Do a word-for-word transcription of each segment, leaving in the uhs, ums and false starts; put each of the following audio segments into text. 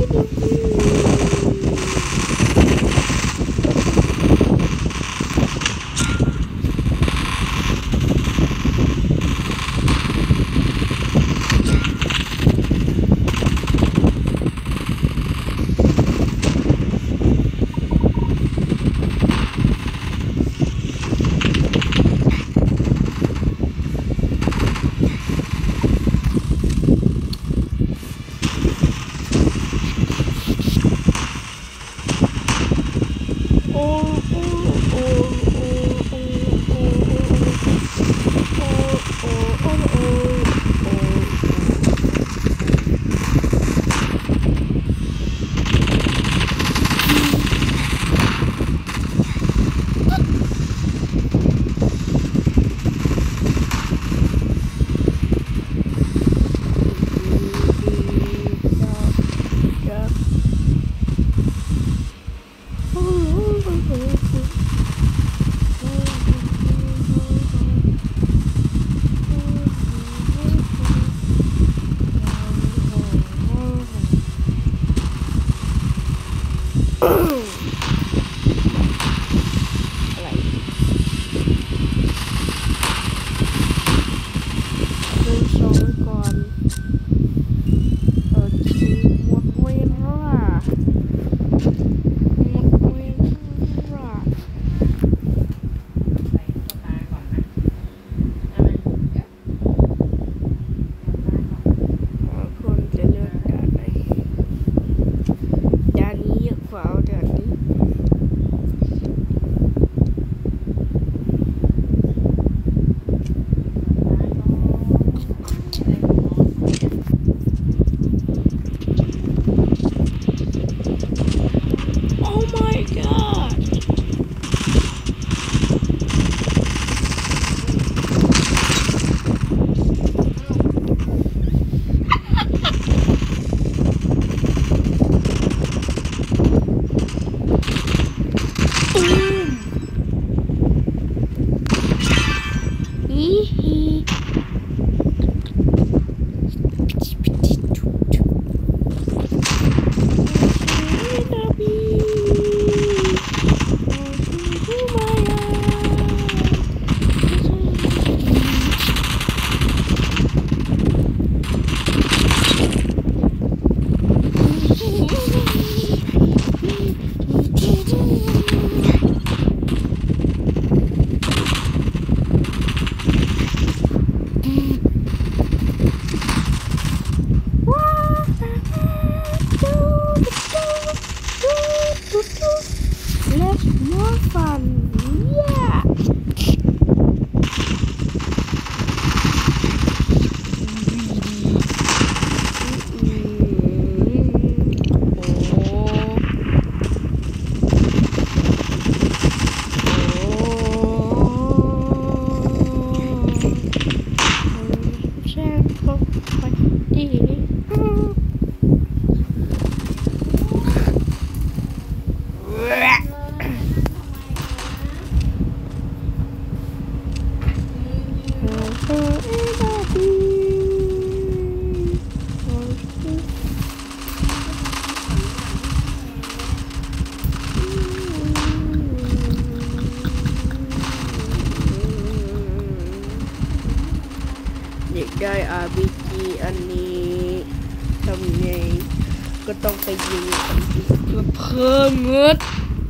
ได้ อาร์ พี จี อันนี้ทำไงก็ต้องไปยิงเพื่อเพิ่มเงิน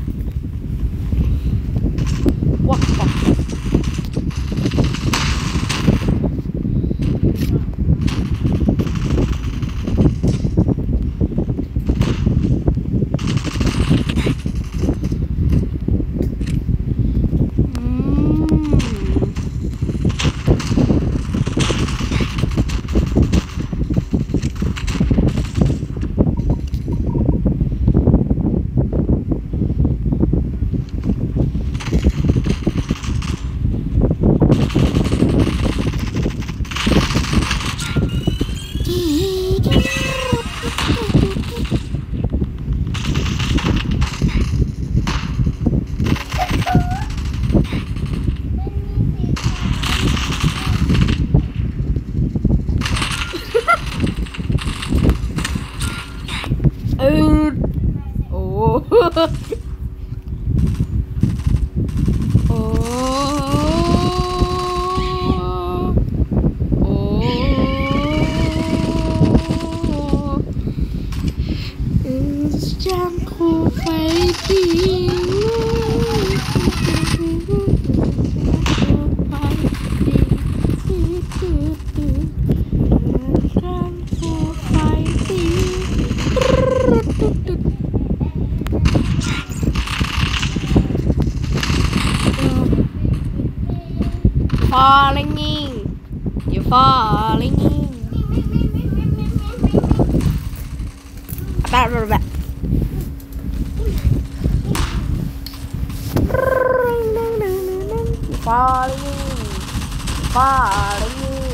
วักปักโอ้โอ้จังคูไฟตีfalling you're falling about about falling falling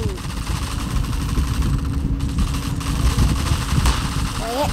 wait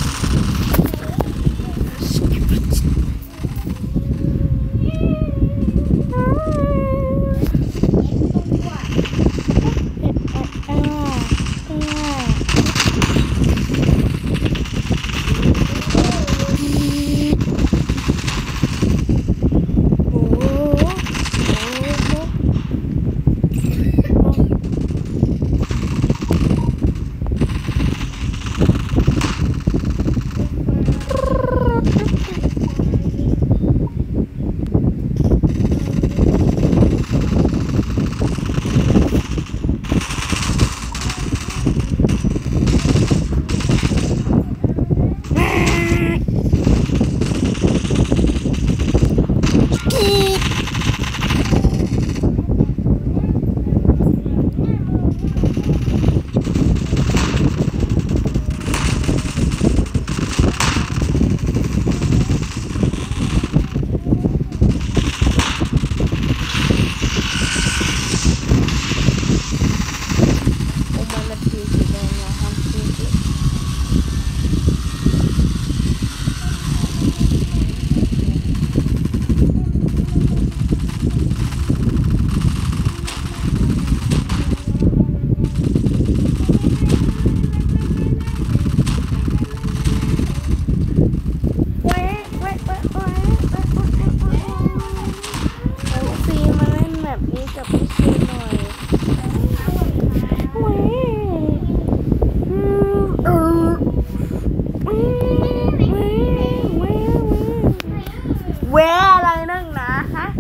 เวอะไรนั่งนะฮะ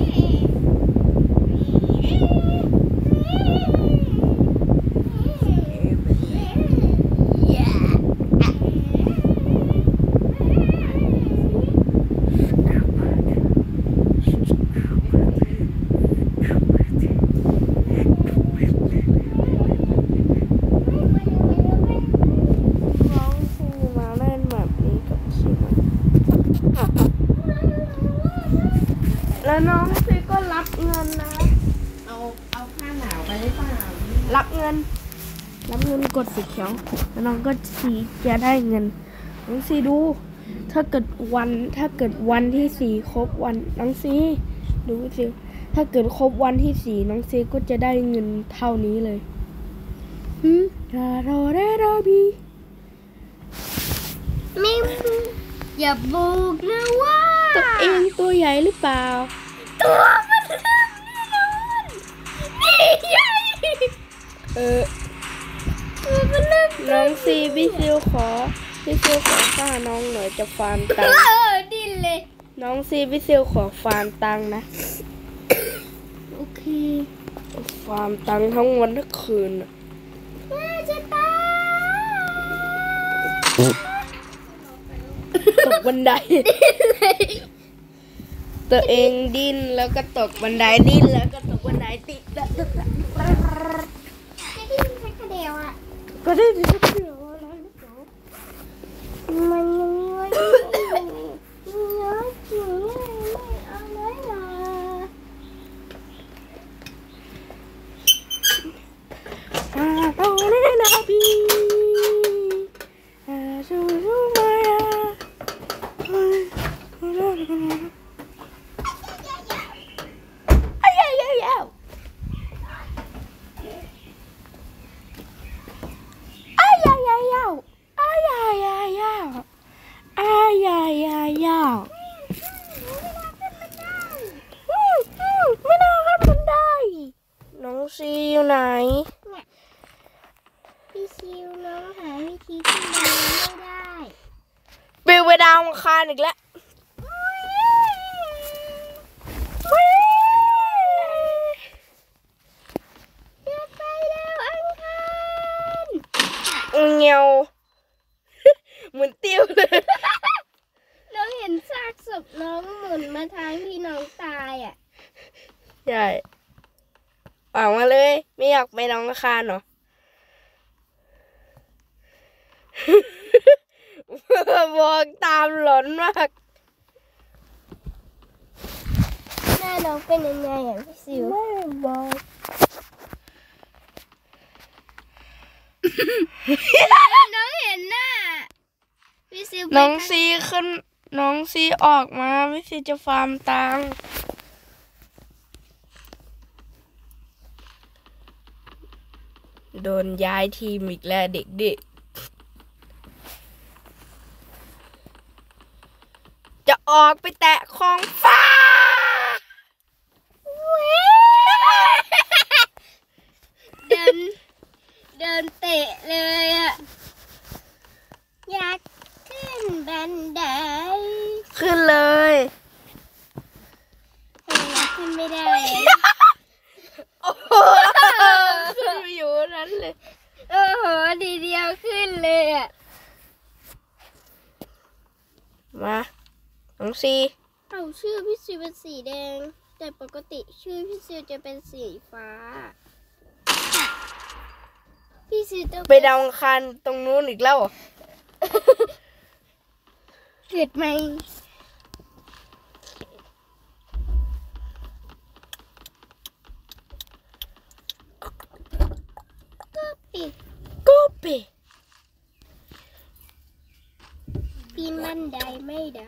แล้วน้องซีก็รับเงินนะเอาเอาผ้าหนาวไปได้เปล่ารับเงินรับเงินกดสีเขียวแล้วน้องก็สีจะได้เงินน้องซีดูถ้าเกิดวันถ้าเกิดวันที่สี่ครบวันน้องซีดูสิถ้าเกิดครบวันที่สี่น้องซีก็จะได้เงินเท่านี้เลยฮึดาโรเดโรบีไม่อย่าบอกนะว่าตัวเองตัวใหญ่หรือเปล่าตัวมันเริ่มแน่นอนนี่ใหญ่เออตัวมันเริ่มน้องซีพี่ซิวขอพี่ซิวขอค่าน้องหน่อยจะฟาร์มตังค์เออดิ้นเลยน้องซีพี่ซิวขอฟาร์มตังค์นะโอเคฟาร์มตังค์ทั้งวันทั้งคืนแม่จะตายตกบันไดตัวเองดิ้นแล้วก็ตกบันไดดิ้นแล้วก็ตกบันไดติดแล้วก็ดิ้นแค่กระเดียวอ่ะก็ดิ้นแค่กระเดียวอะไรมันยังไงเยอะจริงไม่เอาเลยนะอ่าโอ้ยนะพี่อ่าสู้สู้มายดาวอังคารอีกแล้วอยากไปดาวอังคารเงียวเหมือนติ้วเลยน้องเห็นซากศพน้องหมุนมาทางที่น้องตายอ่ะใช่ออกมาเลยไม่อยากไปดาวอังคารหรอบอกตามหลอนมากหน้าน้องเป็นยังไงอ่ะพี่ซิวไม่บอกน้องเห็นหน้าพี่ซิวน้องซีขึ้นน้องซีออกมาพี่ซีจะฟาร์มตังโดนย้ายทีมอีกแล้วเด็กๆจะออกไปแตะของฟ้าเดินเดินเตะเลยอะอยากขึ้นบันไดขึ้นเลยขึ้นไม่ได้โอ้โหขึ้นอยู่นั้นเลยโอ้โหดีเดียวขึ้นเลยอะมาน้องซีเอาชื่อพี่ซิวเป็นสีแดงแต่ปกติชื่อพี่ซิวจะเป็นสีฟ้าพี่ซิวต้องไปดาวอังคารตรงนู้นอีกแล้วเกิดไหมก็ปิดก็ปิดปีนบันไดไม่ได้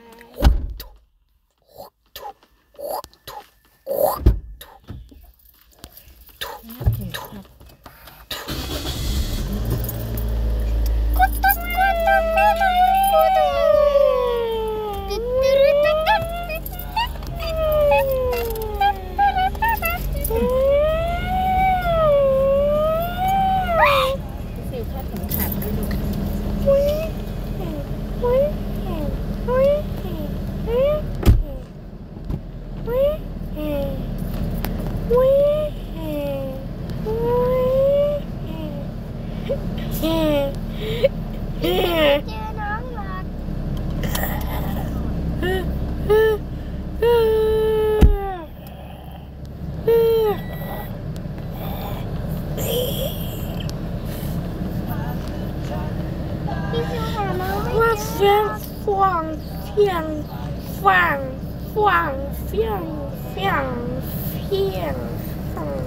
ว่าเสียงฟังเสียงฟังฟังเสียงเสียงเสียงฟัง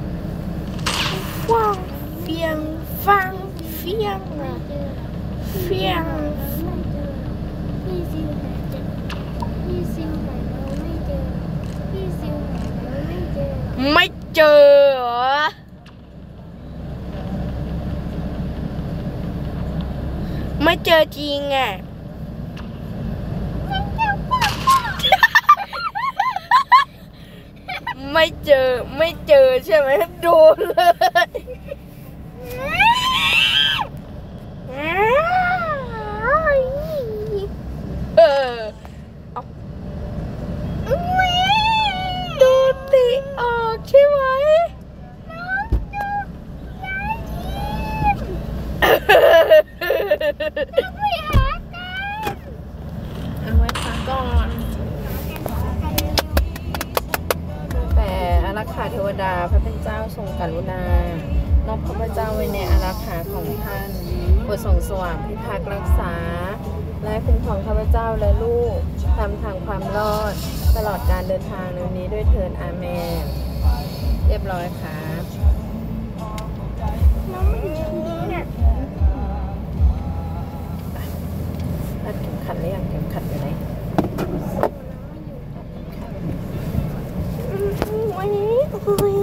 ฟังเสียงฟังเสียงเสียงพี่ซิวหาเจอพี่ซิวหาเราไม่เจอพี่ซิวหาเราไม่เจอไม่เจอเหรอไม่เจอจริงอ่ะไม่เจอไม่เจอใช่ไหมโดนเลยเออโดนตีออกใช่ไหมเอาไว้พักก่อนแต่อารักขาเทวดาพระเป็นเจ้าทรงกรุณานอบข้าพเจ้าไว้ในอารักขาของท่านโปรดทรงสว่างพิทักษ์รักษาและคุ้มครองข้าพเจ้าและลูกทำทางความรอดตลอดการเดินทางในวันนี้ด้วยเถิดอาเมนเรียบร้อยครับน้องไม่อยู่ที่นี่เนี่ยรัดเข็มขัดหรือยังเข็มขัดอยู่ไหนวันนี้วันนี้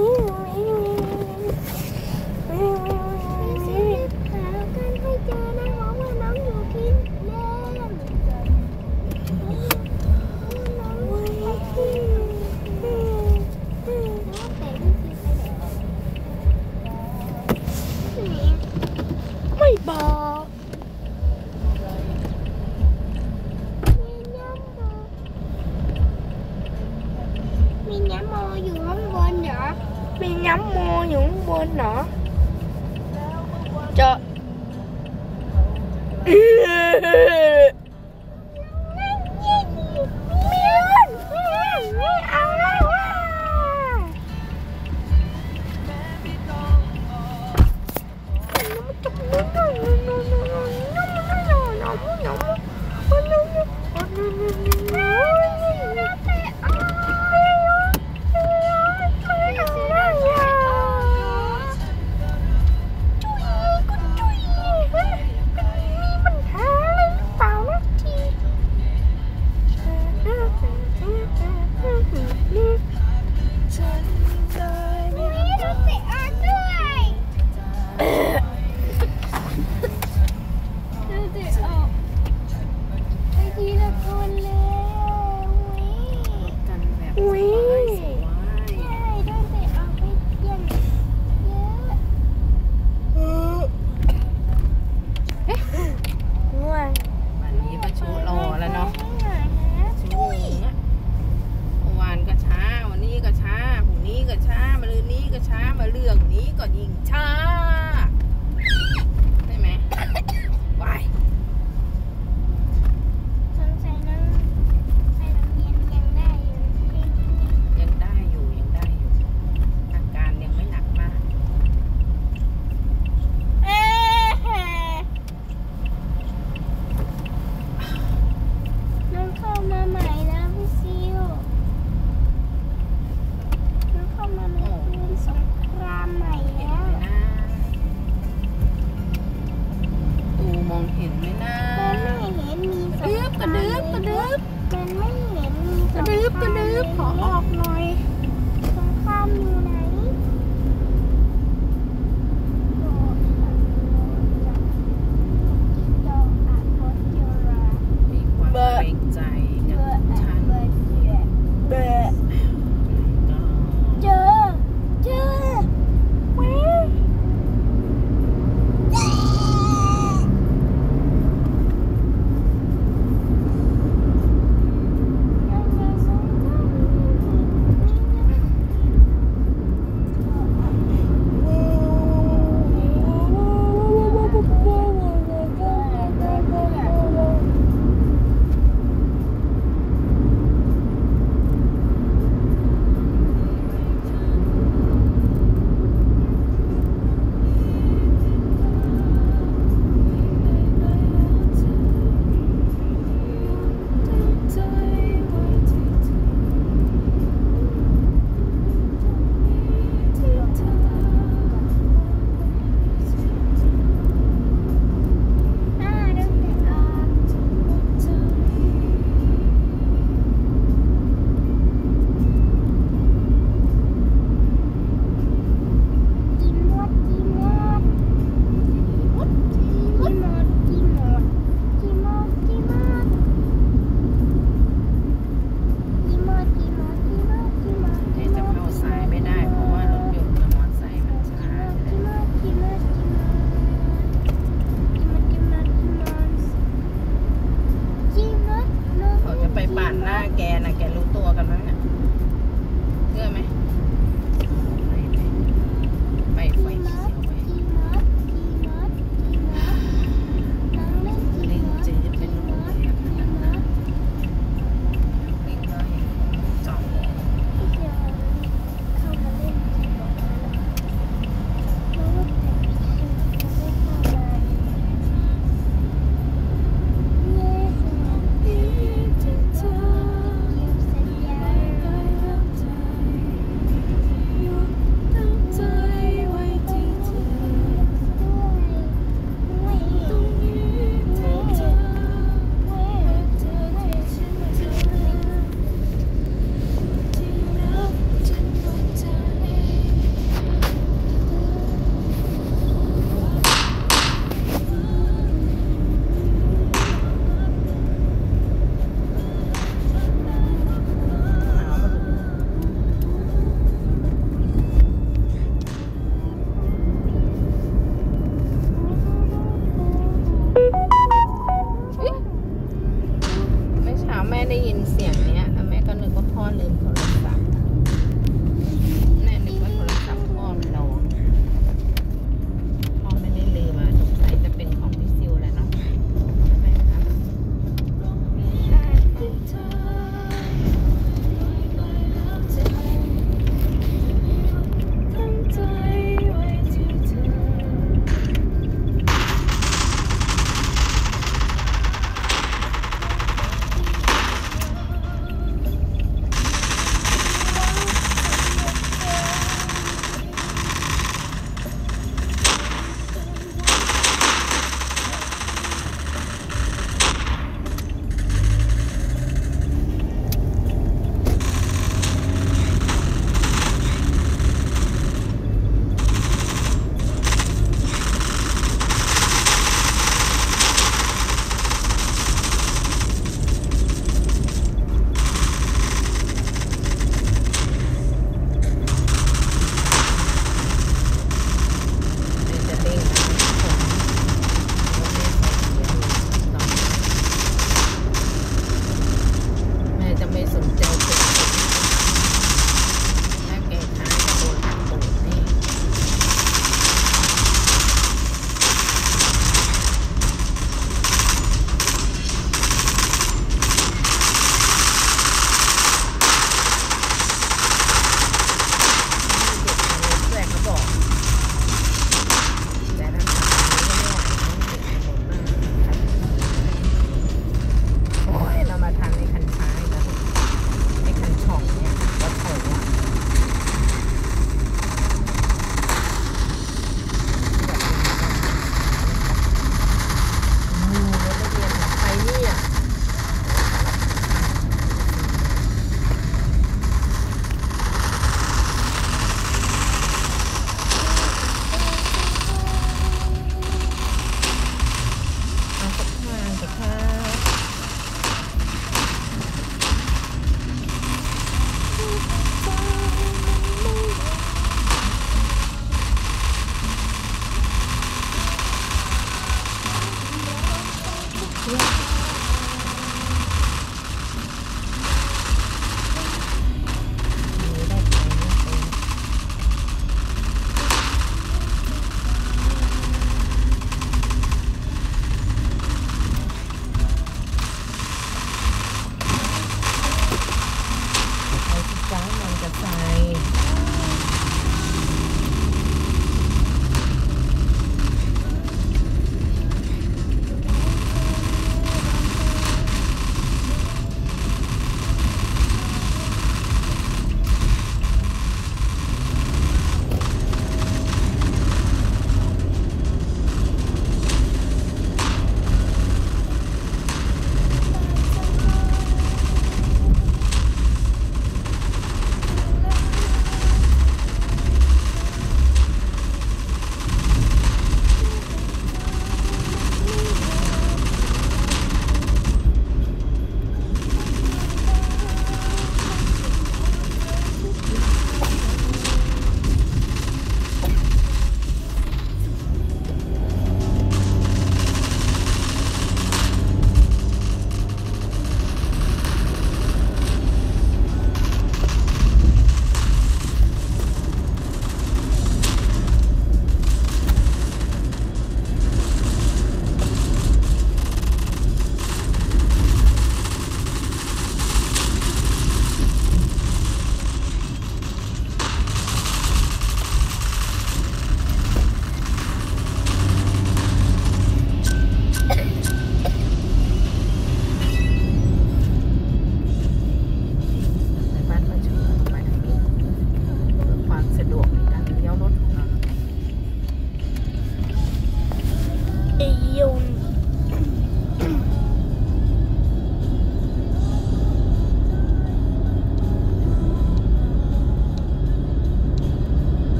ไม่บอกวนเนาะจะ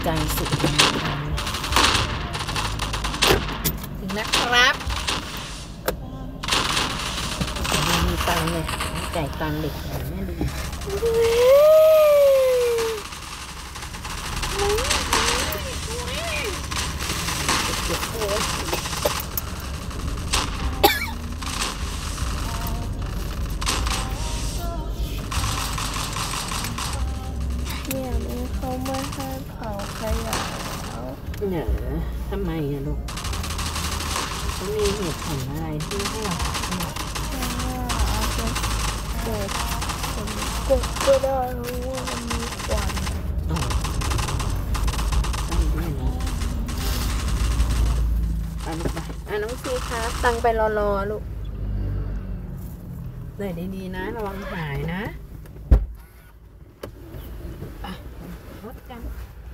ใจสุดถึงนะครับมีตังค์เลยจ่ายตังค์เด็กแม่ดีเนี่ยมันเขาไม่ให้เผาขยะแล้วเนี่ยทำไมอะลูกเขามีเหตุผลอะไรที่ให้เราเผาขยะเกิดผมกดก็ได้เพราะว่ามันมีควันอ๋อตั้งด้วยนะอ่ะลูกไปอ่ะน้องซีครับตั้งไปรอๆลูกเลยดีๆนะระวังหายนะไปรถกัน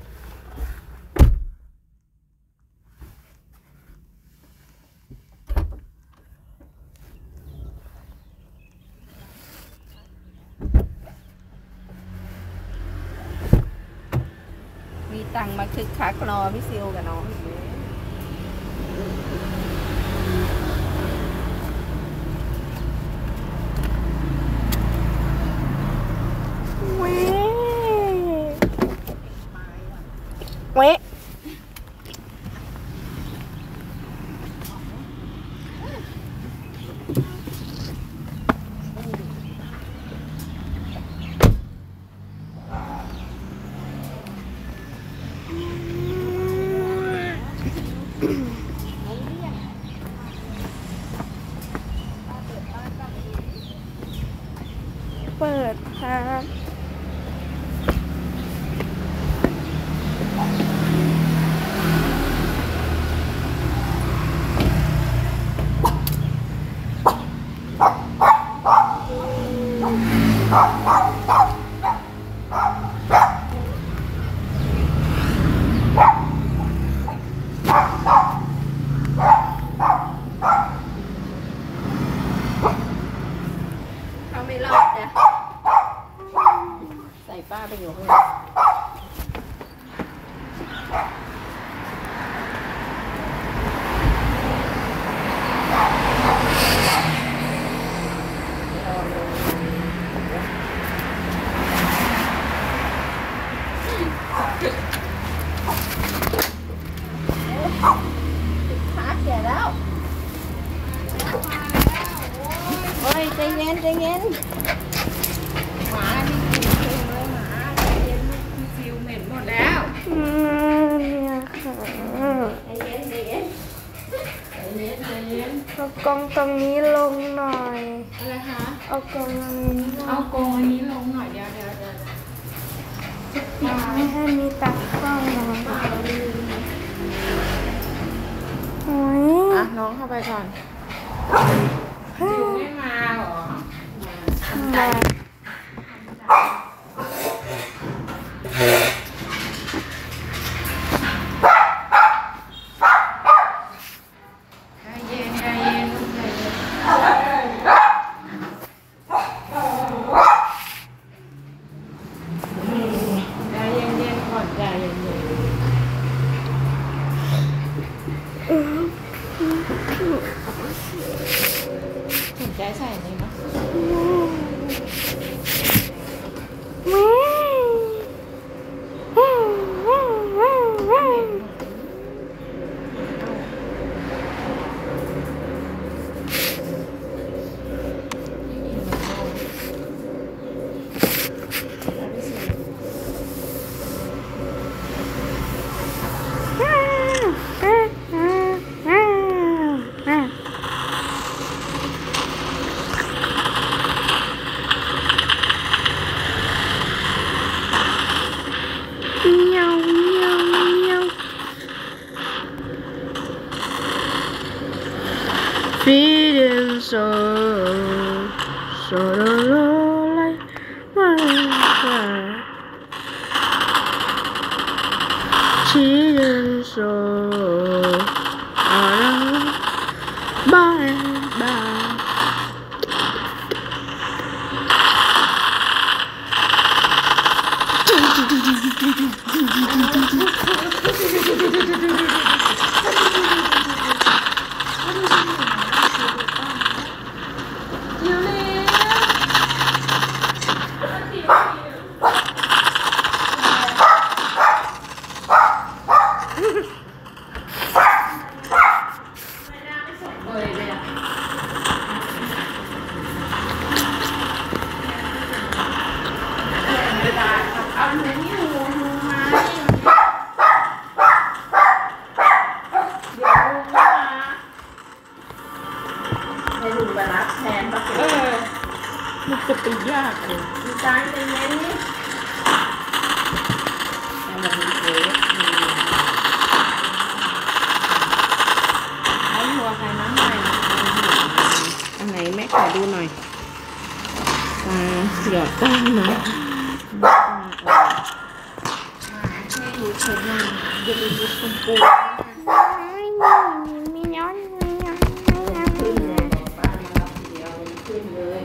มีตังมาคึกคักรอพี่ซิวกับน้องเว้เว้เปิดครับเขาไม่รอดนะใส่ป้าไปอยู่ข้างในขาเสียแล้วโอ้ยใจเย็นใจเย็นหมานี่กินเองเลยหมาใจเย็นพี่ซิวเหม็นหมดแล้วอืมเนี่ยค่ะใจเย็นใจเย็นใจเย็นใจเย็นเอากองตรงนี้ลงหน่อยอะไรคะเอากองตรงนี้เอากองอันนี้ลงหน่อยเดี๋ยวเดี๋ยวเดี๋ยวไม่ให้มีตากล้องน้องโอ้ยอ่ะน้องเข้าไปก่อนซิวไม่มาหรอมาใจใส่เลยมั้ย Feeling so so low like my feeling so bye bye มันจะไปยากเลยมีจานเป็นไงนี่แบบนี้เองเอาหัวไข่น้ำใหม่อันไหนแม่ขอดูหน่อยตาหยอดก้อนนะให้ดูเผ็ดหน่อยจะดูดูชมพูมีย้อนมีย้อนขึ้นเลยป้ามารับเดียวขึ้นเลย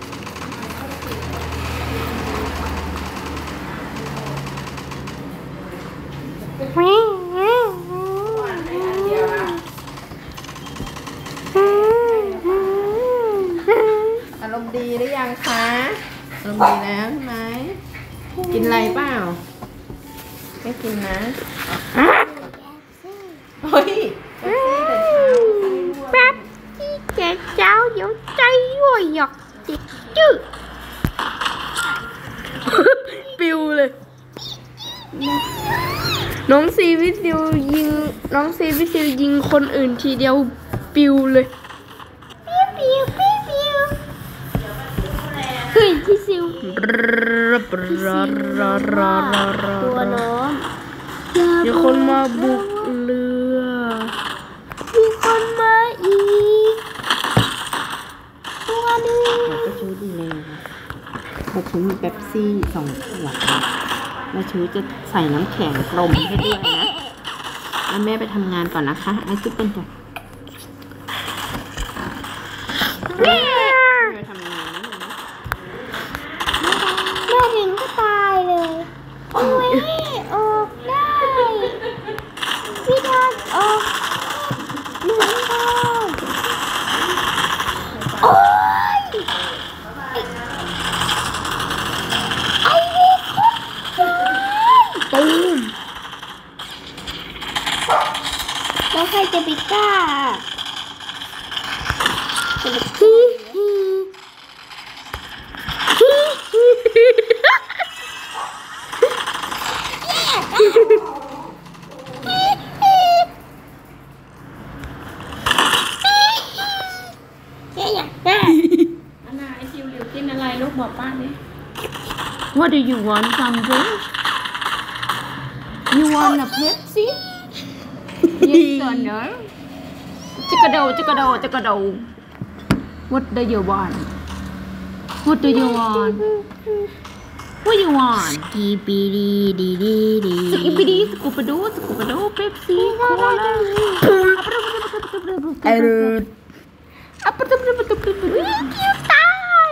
อารมณ์ดีหรือยังคะอารมณ์ดีแล้วใช่ไหมกินอะไรเปล่าไม่กินนะเฮ้ยแป๊บที่แกเจ้าเดี๋ยวใจยั่วหยอกจิกจื้อปิวเลยน้องซีวิซิลยิงน้องซีวิซิลยิงคนอื่นทีเดียวปิวเลยปิวปิวปิวเฮ้ยพี่ซิลตัวน้องมีคนมาบุกเรือมีคนมาอีกตัวนึงเราก็ชูดีเลยนะเราชูมีเป๊ปซี่สองขวดเราชูจะใส่น้ำแข็งกลมให้ด้วยนะแล้วแม่ไปทำงานก่อนนะคะไอ้จุ๊บเป็นจ้ะแม่ไปทำงานนะแม่ถึงก็ตายเลยโอ้ยออกได้พี่ทอนออกหนึ่งทอนโอ้ยไอ้เด็กตูมแล้วใครจะไปกล้าจะไปฮีฮีฮีฮีอันน่ะไอซิวหลิวกินอะไรลูกบอกป้าดิ What do you want something? You want a Pepsi? Yes or no? จิกกระโดจิกกระโดจิกกระโด What do you want? What do you want? What do you want? Skibidi di di di. Skibidi skubidu skubidu Pepsi Cola. Aduh. Apa tuh betul betul betul betul tาย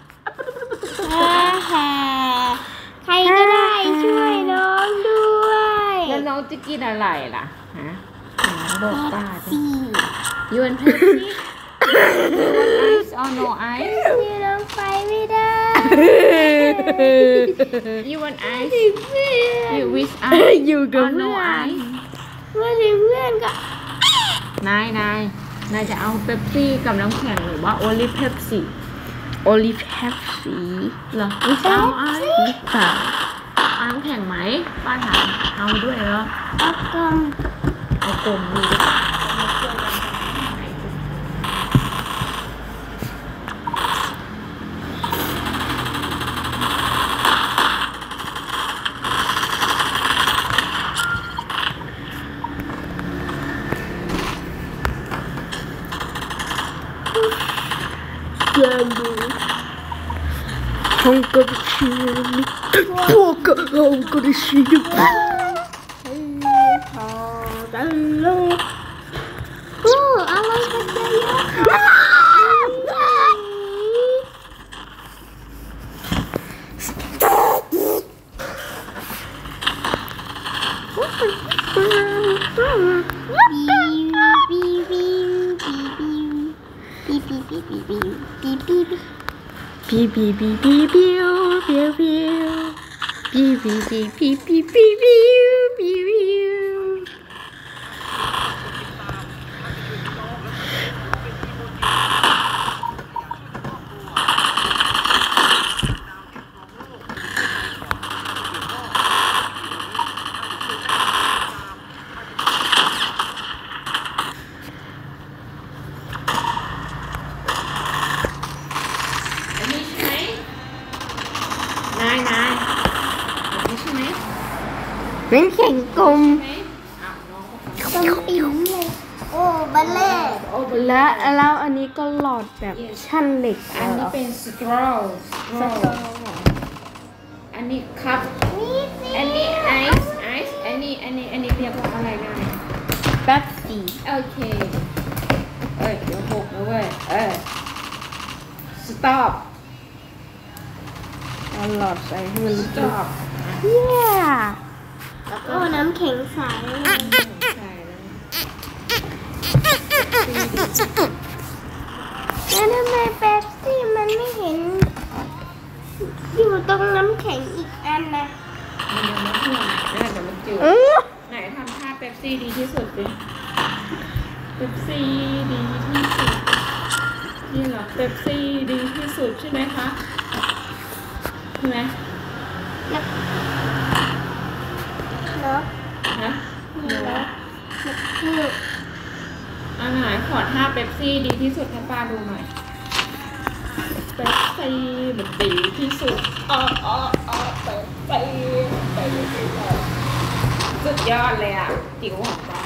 ใครก็ได้ช่วยน้องด้วยแล้วน้องจะกินอะไรล่ะฮะบอกป้าสิ You want Pepsi? You want ice or no ice? พี่น้องไปไม่ได้ You want ice? You wish ice? อยู่กับเพื่อนเมื่อถึงเพื่อนก็นายนายนายจะเอาเป๊ปซี่กับน้ำแข็งหรือว่าโอลิเพปซี่โอลิเพปซี่เหรอไม่ใช่เอาไอ้ค่ะเอาน้ำแข็งไหมป้าถามเอาด้วยเหรอเอากลมเอากลมดูHong Kong Chini, Poker Hong Kong Chini. Oh, I like that. ปีปีปีปีปีปีปีปีปีปีปีปีปีปีปีปีเป็นแข่งกลมต้องปิ้วเลยโอ้บัลเล่และแล้วอันนี้ก็หลอดแบบชั้นเหล็กอันนี้เป็นสตรอสตรออันนี้คัพอันนี้ไอซ์ไอซ์อันนี้อันนี้อันนี้เรียกว่าอะไรนะแป๊บซี่โอเคเอ้ยเดี๋ยวหกนะเว้ยเออสต็อปเอาหลอดใส่ให้มันสต็อปเย้แล้วก็น้ำแข็งใสแล้วทำไมเป๊ปซี่มันไม่เห็นอยู่ตรงน้ำแข็งอีกอันนะมันยังไม่ถึงนะเดี๋ยวมันจืดไหนทำท่าเป๊ปซี่ดีที่สุดสิเป๊ปซี่ดีที่สุดนี่เหรอเป๊ปซี่ดีที่สุดใช่ไหมคะใช่ไหมเนาะฮะเนาะอันไหนขอท่าเป๊ปซี่ดีที่สุดให้ป้าดูหน่อยเป๊ปซี่มันดีที่สุดอ๋ออ๋ออ๋อเป๊ปซี่เป๊ปซี่สุดยอดเลยอ่ะจิ๋วของป้า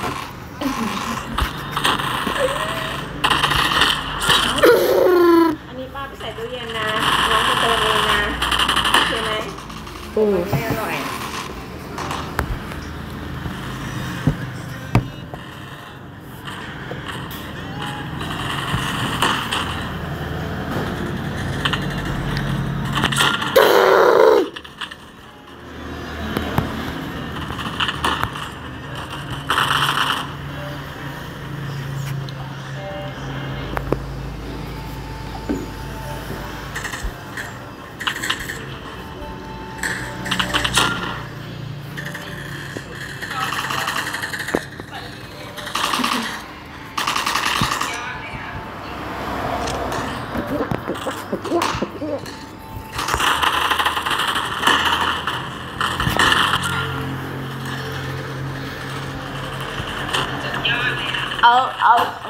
อันนี้ป้าไปใส่ตู้เย็นนะน้องจะเติมเองนะโอเคไหมโอ้ไม่อร่อยเอาเอาเอา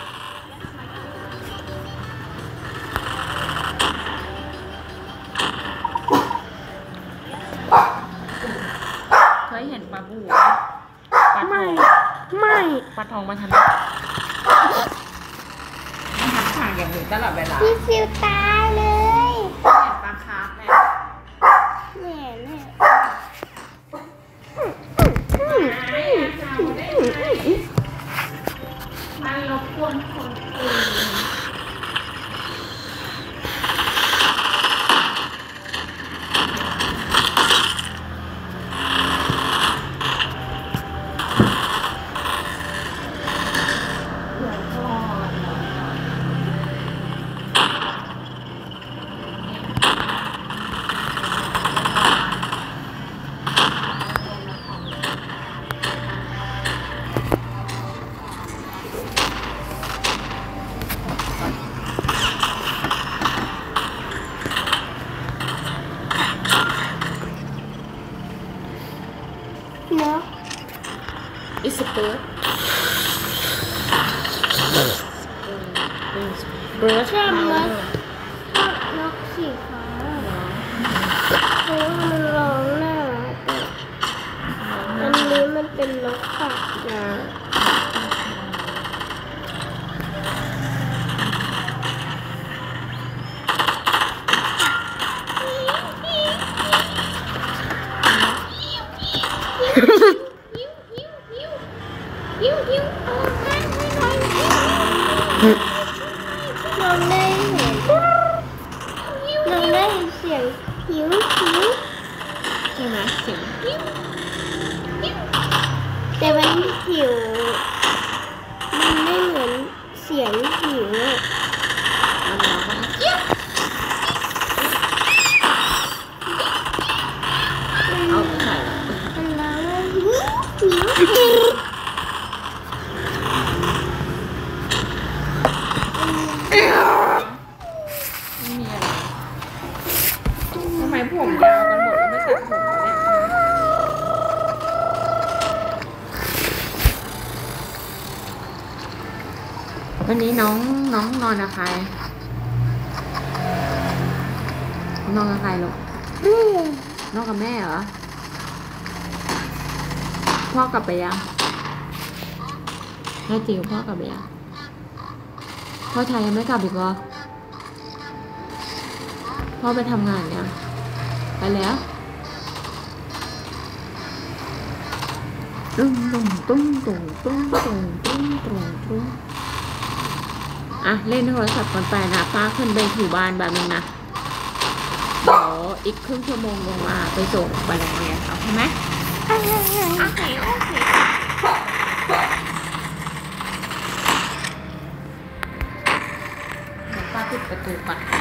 เคยเห็นปลาบูปลาทไม่องไม่ปลาทองมาทำไมมันทำฉากอย่างนี้ตลอดเวลาพี่ฟิวตายเลยเห็นปลาคาร์ฟไหมแม่แม่มันรบกวนคนอื่นเนาะ It's a bird bird ชอบนกนกสีฟ้าเพราะว่ามันร้องน่ารักอันนี้มันเป็นนกปากยาวหิวหิวเอาให้ให้หน่อยน้องได้เห็นน้องได้ยินเสียงหิวหิวใช่ไหมเสียงแต่มันหิวมันไม่เหมือนเสียงหิวมันร้องว่าเจี๊ยบเอาไข่มันร้องว่าหิวทำไมผมยาวกันหมดแล้วไม่ตัดผมเนี่ยวันนี้น้องน้องนอนกับใครนอนกับใครลูกนอนกับแม่เหรอพ่อกลับไปยังแม่จิ๋วพ่อกลับไปยังพ่อชายยังไม่กลับอีกเหรอพ่อไปทำงานยังไปแล้วตุ้งตุ้งตุ้งตุ้งตุ้งตุ้งตุ้งตุ้งตุ้งอ่ะเล่นโทรศัพท์ก่อนไปนะป้าขึ้นไปถูบ้านแบบนึงนะเดี๋ยวอีกครึ่งชั่วโมงลงมาไปส่งไปโรงเรียนเอาใช่ไหมโอเคโอเคเดี๋ยวป้าปิดประตูก่อน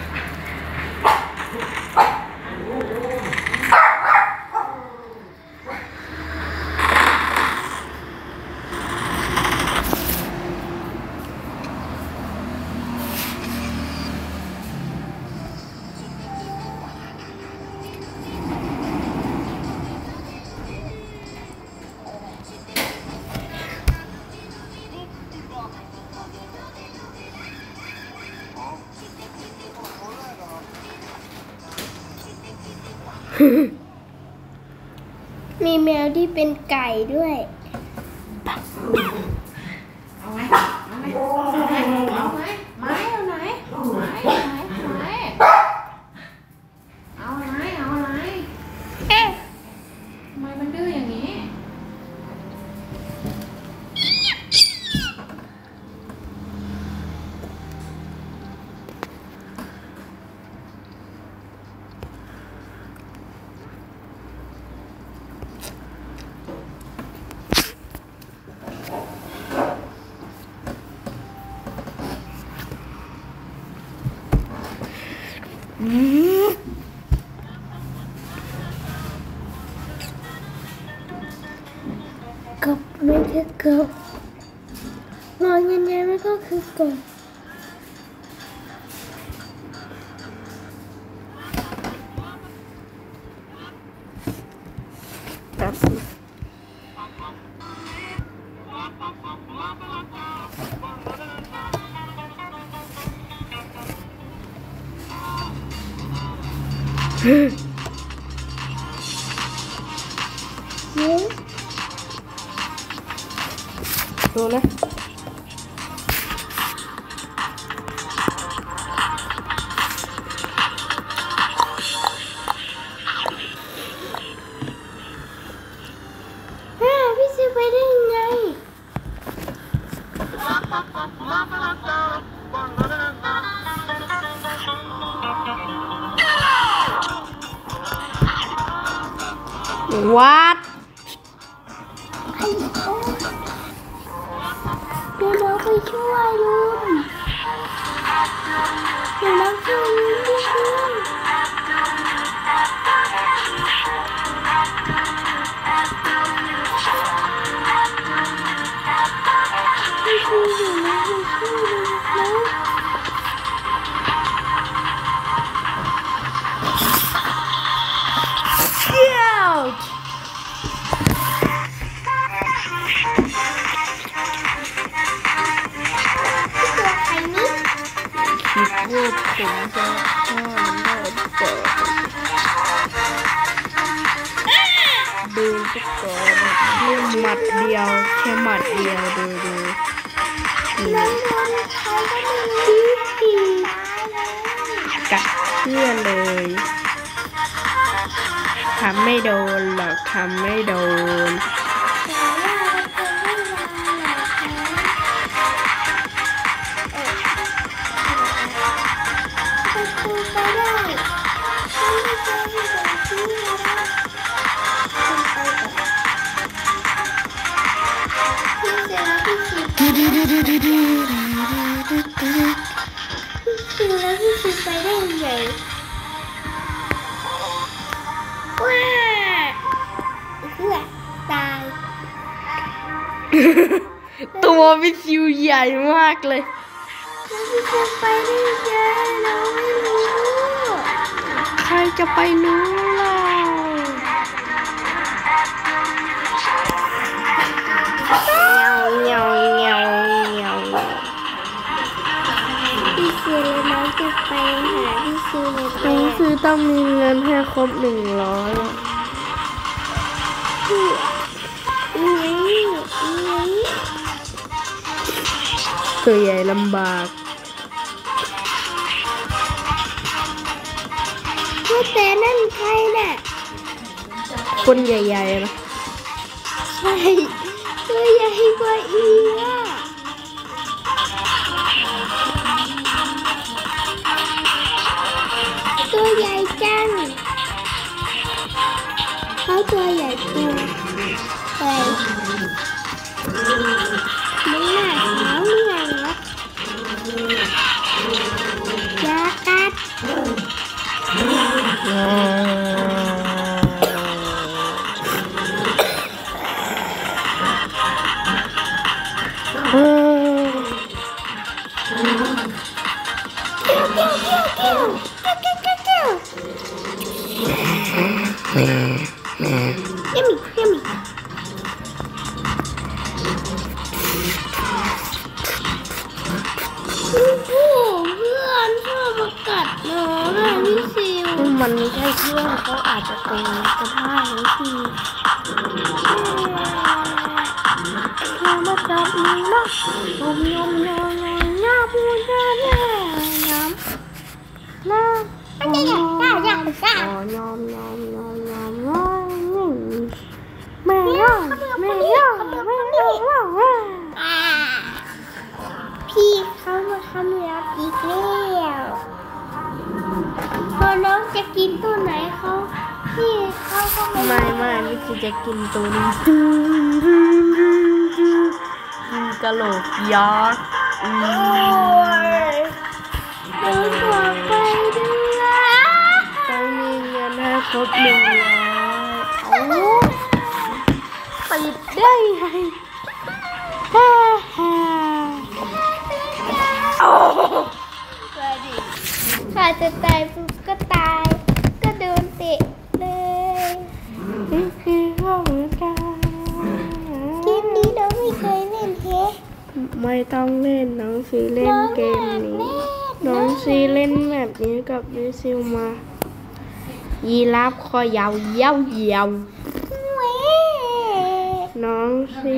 มีแมวที่เป็นไก่ด้วยเอาไหมเอาไหมเอาไหมเอาไหมไม้เอาไหนไม้ไม้ไม้เอาไหนเอาไหนเอ๊ะทำไมมันดื้ออย่างนี้กบไม่คือกบมองยังไงมันก็คือกบเนี่ยดูเลยพี่ซื้อไปได้ยังไงวัดเดี๋ยวเราไปช่วยลุงเดี๋ยวเราช่วยลุงด้วยไม่ช่วยอยู่นะไม่ช่วยลุงนะเยี่ยมรูปผมจะพ่อมันได้เปิดดูสักก่อนดูหมัดเดียวแค่หมัดเดียวดูดูนี่กัดเพื่อนเลยทำไม่โดนหรอกทำไม่โดนคือแล้วพี่คือไปได้ยังไงว้าเพื่อตายตัววิซิวใหญ่มากเลยแล้วพี่คือไปได้ยังไงเราไม่รู้ใครจะไปรู้ล่ะเงียวเงียวเงียวเงียวพี่ซื้อแล้วน้องจะไปหาพี่ซื้อในตลาดน้องซื้อต้องมีเงินให้ครบหนึ่งร้อยตัวใหญ่ลำบากแต่นั่นใครน่ะคนใหญ่ๆนะใช่ตัวใหญ่กว่าอีอ่ะตัวใหญ่จังเขาตัวใหญ่ตัวไปมึงน่ะเขาเรื่องเหรออยากัดมันไม่ใช่เพื่อนเขาอาจจะเป็นสภาพนี้ทีเรามาจับมือนะยมยมยมยมพูดได้ยมนะอันนี้อยากได้อยากได้ยมยมยมยมยมแม่ย่อแม่ย่อแม่ย่อพี่เขามาทำรับอีกแล้วพอน้องจะกินตัวไหนเขาพี่เขาก็ไม่ไม่ไม่ไม่คือจะกินตัวนี้กินกะโหลกยักษ์โอ้ยน้องบอกไปด้วยต้องมีเงินให้ครบหนึ่งร้อยโอ้ติดได้ไงฮ่าฮ่าโอ้ถ้าจะตายปุ๊บก็ตายก็โดนเตะเลยนี่คือข้าวเหมือนกันเกมนี้น้องไม่เคยเล่นเฮ้ไม่ต้องเล่นน้องซีเล่นเกมนี้น้องซีเล่นแบบนี้กับวิซิลมายีราฟคอยาวยาวยาวน้องซี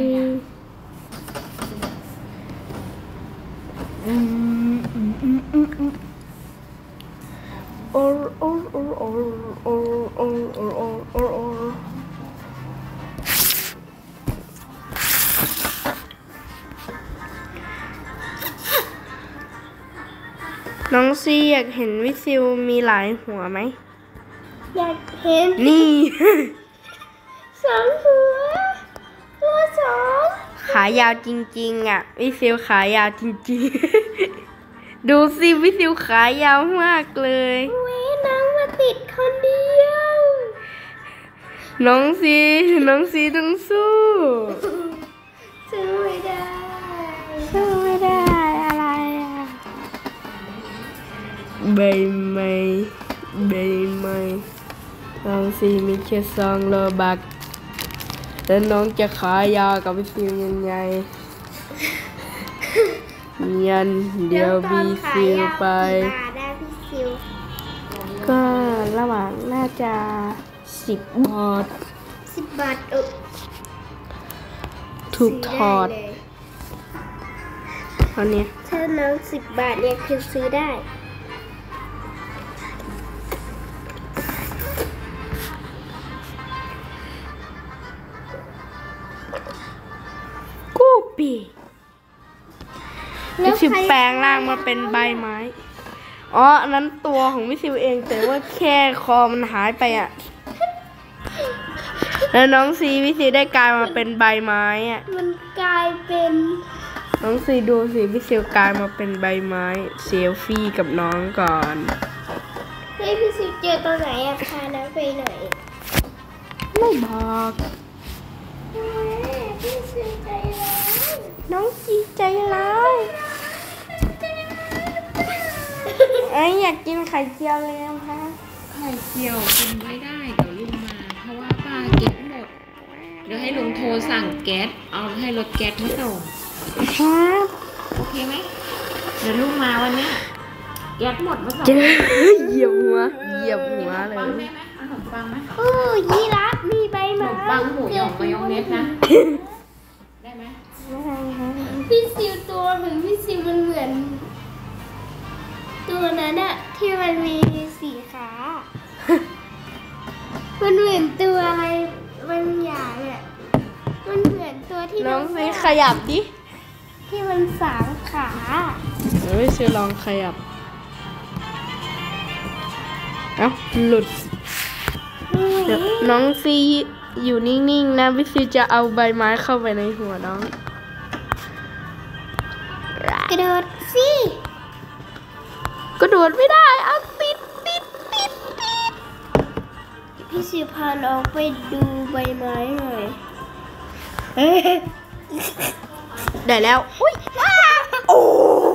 อืมอืมอืมอืมอืมโอ้โอ้โอ้โอ้โอ้โอ้โอ้โอ้โอ้โอ้น้องซีอยากเห็นวิซิลมีหลายหัวไหมอยากเห็นนี่สองหัวตัวสองขายาวจริงๆอ่ะวิซิลขายาวจริงๆดูสิวิซิลขายาวมากเลยเว้ยน้องมาติดคนเดียวน้องซีน้องซีต้องสู้สู้ไม่ได้สู้ไม่ได้อะไรอ่ะใบไม้ใบไม้น้องซีมีแค่สองโลบักแล้วน้องจะขายาวกับวิซิลยังไงยันเดี๋ยววิซิลไปก็ระหว่างน่าจะสิบบาทสิบบาทเออถูกถอดตอนนี้ถ้าน้องสิบบาทเนี่ยคือซื้อได้กูปีวิซิลแปลงร่างมาเป็นใบไม้อ๋ออันนั้นตัวของวิซิลเองแต่ว่าแค่คอมันหายไปอ่ะแล้วน้องซีวิซิลได้กลายมาเป็นใบไม้อ่ะมันกลายเป็นน้องซีดูสิพี่ซิวกลายมาเป็นใบไม้เซลฟี่กับน้องก่อนเฮ้ยพี่ซิวเจอตัวไหนอะพาน้ำไปไหนไม่บอกพี่ซิวใจร้ายน้องซีใจร้ายไออยากกินไข่เจียวเลยนะคะไข่เจียวกินไม่ได้เดี๋ยวลุงมาเพราะว่าป้าเก็บหมดเดี๋ยวให้ลุงโทรสั่งแก๊สเอาให้รถแก๊สมาส่งครับโอเคไหมเดี๋ยวลุงมาวันนี้แก๊สหมดมาส่งเหยียบหัวเหยียบหัวเลยขนมปังได้ไหมขนมปังไหมโอ้ยีราฟมีใบไม้ขนมปังหมูหยองมายองเนสนะได้ไหมพี่ซิวตัวเหมือนพี่ซิวมันเหมือนตัวนั้นอะที่มันมีสีขามันเหมือนตัวอะไรบางอย่างอะมันเหมือนตัวที่น้องซีขยับดิที่มันสามขาเฮ้ยซีลองขยับเอ้าหลุดน้องซีอยู่นิ่งๆนะพี่ซีจะเอาใบไม้เข้าไปในหัวน้องกระโดดสิกระโดดไม่ได้เอาติดติดติดติดพี่ซิวพาน้องไปดูใบไม้หน่อยได้แล้วอุ้ยโอ้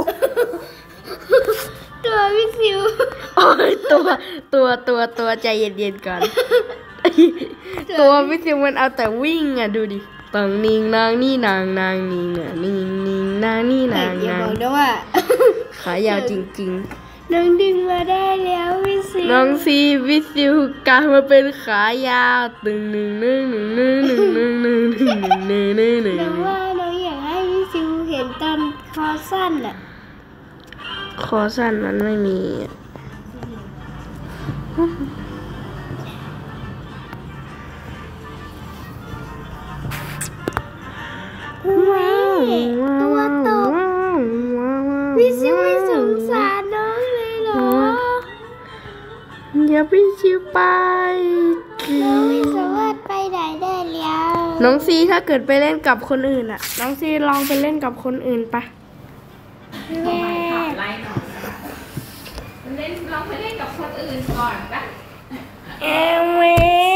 ตัวพี่ซิวโอ้ยตัวตัวตัวตัวใจเย็นๆก่อนตัวพี่ซิวมันเอาแต่วิ่งอ่ะดูดิตังนิงนางนี่นางนางนิงอ่ะนิงนิงนางนี่นางอย่าบนางอกนะว่าขายาวจริงๆน้องดึงมาได้แล้วพี่ซิวน้องซีพี่ซิวกลายมาเป็นขายาวตึงหนึ่งหนึ่งหนึ่งหนึ่งหนึ่งหนึ่งหนึ่งหนึ่งหนึ่งหนึ่งหนึ่งน้องว่าน้องอยากให้พี่ซิวเห็นตอนคอสั้นอ่ะคอสั้นมันไม่มีว้าวตัวตกพี่ซิวไม่สงสารน้องเลยเหรออย่าพี่ซิวไปน้องไม่สามารถไปไหนได้แล้วน้องซีถ้าเกิดไปเล่นกับคนอื่นอ่ะน้องซีลองไปเล่นกับคนอื่นปะแม่ไล่หน่อยเล่นลองไปเล่นกับคนอื่นก่อนปะเอเว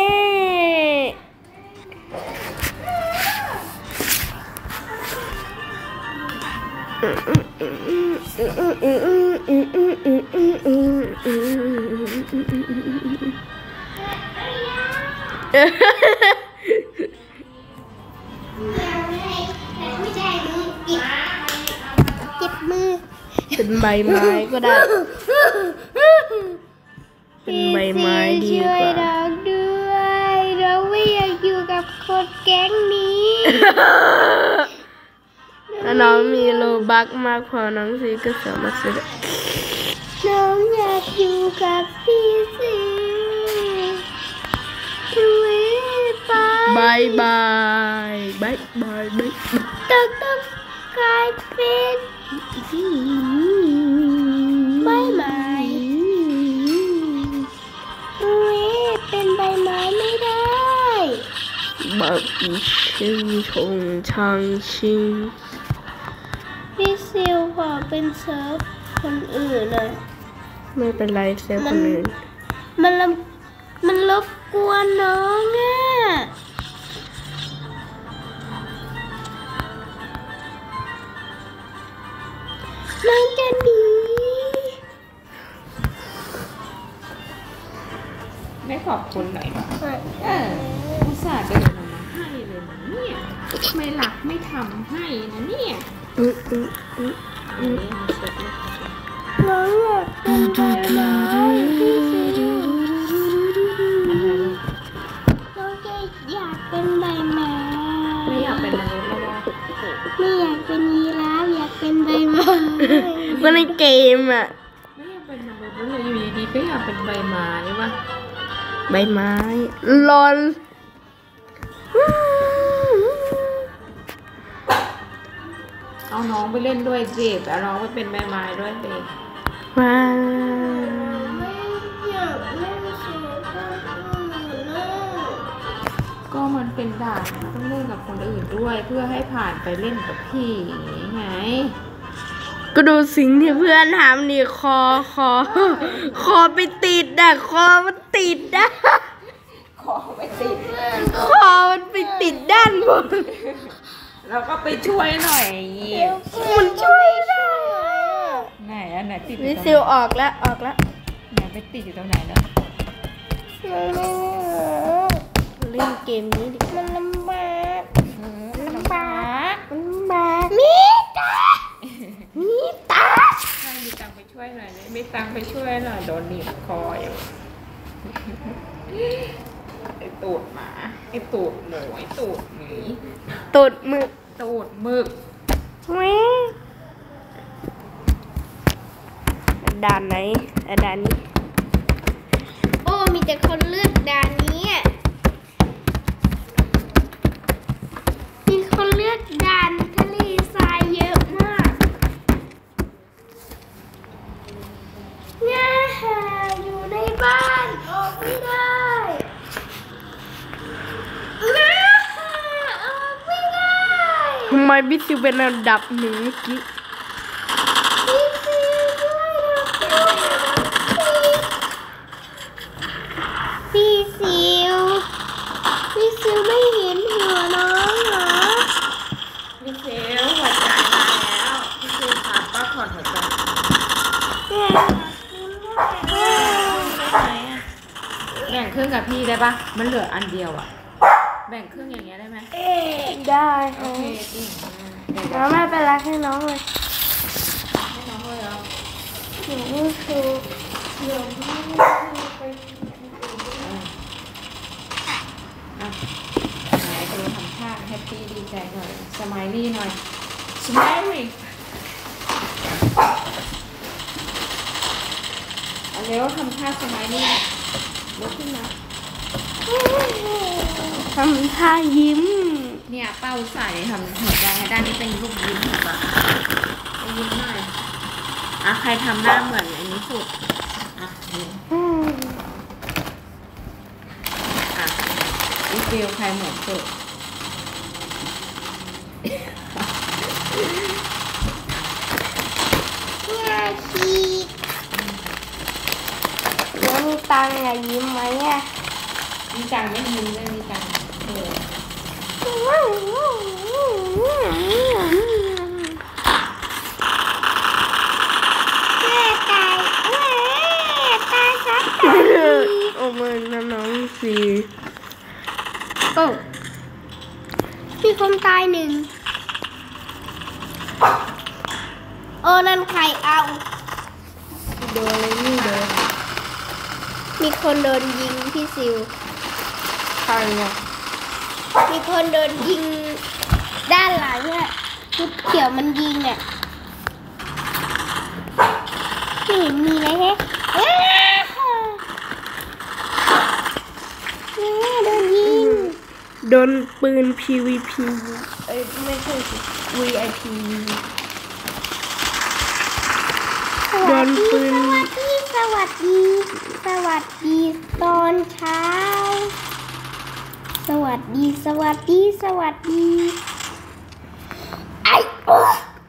เจ็บมือเป็นใบไม้ก็ได้เป็นใบไม้ดีกว่าเราด้วยเราไม่อยากอยู่กับคนแก๊งนี้ถ้าน้องมีโลบักมากพอน้องซีก็สามารถซื้อน้องอยากอยู่กับพี่ซีทำไมไปบายบายบายบายบายต้องต้องกลายเป็นใบไม้เฮ้ยเป็นใบไม้ไม่ได้บักชิงชงช่างชิงพี่ซิวขอเป็นเซิร์ฟคนอื่นเลยไม่เป็นไรเซิร์ฟคนอื่นมันรบมันรบกวนน้องอ่ะน้องจะหนีไม่ขอบคุณหน่อยเอออุตส่าห์เดินมาให้เลยนะเนี่ยไม่หลักไม่ทำให้นะเนี่ยอืออืออืออือน้องอยากเป็นใบไม้พี่ซิวน้องจะอยากเป็นใบไม้ไม่อยากเป็นมนุษย์แล้วว่าไม่อยากเป็นยีราฟอยากเป็นใบไม้ก็ในเกมอ่ะไม่อยากเป็นมนุษย์เลยอยู่ดีๆก็อยากเป็นใบไม้ป่ะใบไม้ลอนเอาน้องไปเล่นด้วยเจ็บเอาน้องไปเป็นใบไม้ด้วยเด็กว้าก็มันเป็นด่านต้องเล่นกับคนอื่นด้วยเพื่อให้ผ่านไปเล่นกับพี่ไงก็ดูสิ่งที่เพื่อนทำนี่คอคอคอไปติดอะคอมันติดอะคอไปติดคอมันไปติดด้านบนเราก็ไปช่วยหน่อยมันช่วยได้ไหนอันไหนติดวิซิลออกแล้วออกแล้วไหนไปติดอยู่ตรงไหนแล้วเล่นเกมนี้ดิมันลำบากลำบากลำบากมีตามีตาให้มีตังไปช่วยหน่อยเลยมีตังไปช่วยหน่อยโดนหนีบคออยู่ไอตูดหมาไอตูดหมูไอตูดหมีตูดหมึกตูดหมึกแม่ด่านไหนด่านนี้โอ้มีแต่คนเลือกด่านนี้มีคนเลือกด่านทะเลทรายเยอะมากเนี่ยอยู่ในบ้านออกไม่ได้ออกไม่ได้ทำไมบิซิวเป็นอันดับหนึ่งเมื่อกี้พี่ซิวพี่ซิวไม่เห็นหัวน้องเหรอพี่ซิวหัวใจมาแล้วพี่ซิวครับป้าถอดหัวใจแบ่งครึ่งกับพี่ได้ปะมันเหลืออันเดียวอะแบ่งครึ่งอย่างเงี้ยได้ไหมได้โอเคจริงแล้วไม่เป็นไรให้น้องเลยให้น้องเลยเหรอหนูไม่ถูกเดี๋ยวไหนดูทำท่าแฮปปี้ดีใจหน่อยสไมลี่หน่อยสไมลี่เอาเร็วทำท่าสไมลี่ลุกขึ้นมาทำท่ายิ้มเนี่ยเป้าใส่ทำหัวใจให้ด้านนี้เป็นรูปยิ้มถูกปะยิ้มหน่อยอ่ะใครทำหน้าเหมือนอันนี้สุดอ่ะอีฟิลใครเหมือนสุดเนี่ยชีแล้วมีตังอย่ายิ้มไหมอ่ะมีตังไม่ยิ้มเลยมีตังเออแม่ตายแม่ตายครับโอ้มันน้องสีโอ้มีคนตายหนึ่งโอ้นั่นใครเอาโดนเลยนี่โดนมีคนโดนยิงพี่ซิวใครเนี่ยมีคนโดนยิงด้านหลังเนี่ยชุดเขียวมันยิงอ่ะไม่เห็นมีเลยฮะโดนยิงโดนปืน พี วี พี เอ้ยไม่ใช่สิ วี ไอ พี โดนปืนสวัสดีสวัสดีสวัสดีตอนเช้าสวัสดีสวัสดีสวัสดีไอ้โอ้